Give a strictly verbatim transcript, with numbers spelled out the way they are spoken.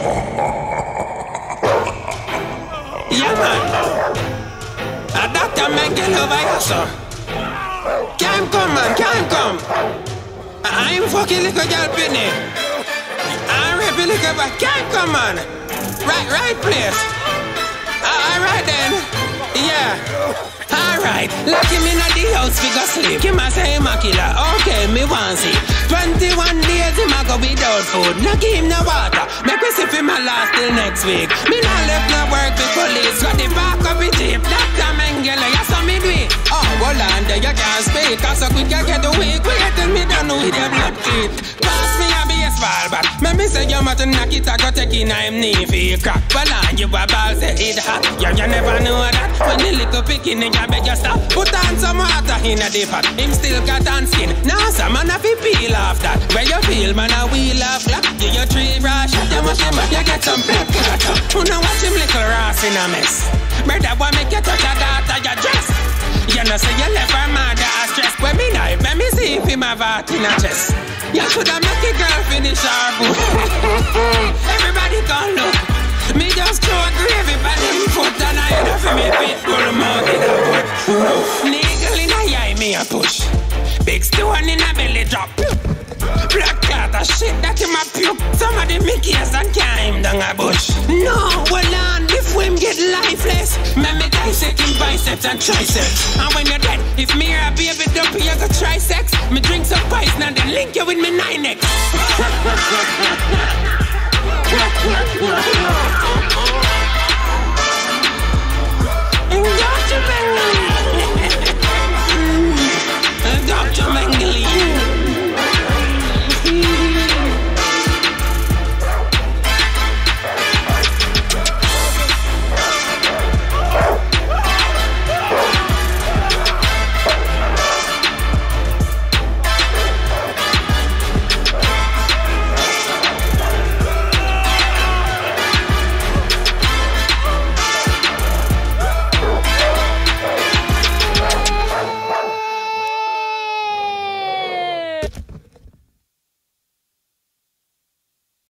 Yeah, man. A doctor man get over here, sir. Can't come, man, can't come. I'm fucking little girl Pitney. I'm raping little boy. Can't come, man. Right, right place. Alright then. Yeah. Alright, lock him in the house, we go sleep. Him a say him a killer, okay, me want see. Twenty-one days him a go without food. No give him no water, make me sip him a last till next week. Me not left no work with police. Got the back of the jeep, Doctor Mengele, you saw me do it. Oh, hold on there, you can't speak. Cause so quick you get the weak, we get me down with your blood feet. Pass me a baseball bat. Me me say you must knock it, I go take in a him knee for you crack. Well on you a ball say it hot. You, you never know that. When the little picking in your beg you stop. Put on some water in a dip pot. Him still got on skin. Now some man have to peel off that. Where you feel man a wheel off black. Give you three brush. You must him up. You get some black water. Who know watch him little Ross in a mess. Brother boy make you touch a daughter your dress. You know say you left her mother a stress. When me knife, let me see if him have heart in a chest. You coulda make a girl finish her book. Everybody come look. Me just throw a gravy by them foot and I end up in me feet. Pull them out in a foot. Niggle in a eye me a push. Big stone in a belly drop. Black cat a shit that him a puke. Some of the Mickeys and can't him down a bush. No, well on, if him get lifeless, man me dissect him biceps and triceps. And when you're dead, if me or a baby dumpy you go try sex, me drink some pice and then link you with me nine X.